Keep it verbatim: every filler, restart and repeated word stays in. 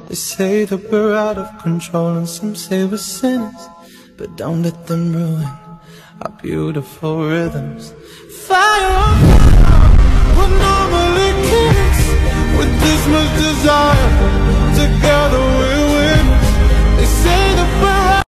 They say that we're out of control and some say we're sinners, but don't let them ruin our beautiful rhythms. Fire on fire, what normally kills with this much desire.